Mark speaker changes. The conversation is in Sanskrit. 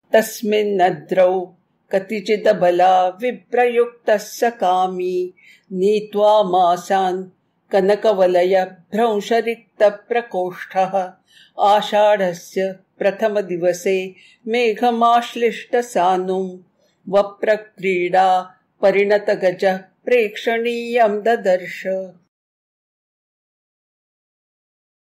Speaker 1: तस्मिन्नद्रौ कतिचिदबला विप्रयुक्तः स कामी नीत्वा मासान् कनकवलयभ्रंशरिक्तप्रकोष्ठः आषाढस्य प्रथमदिवसे मेघमाश्लिष्टसानुं वप्रक्रीडा परिणतगजः प्रेक्षणीयं ददर्श।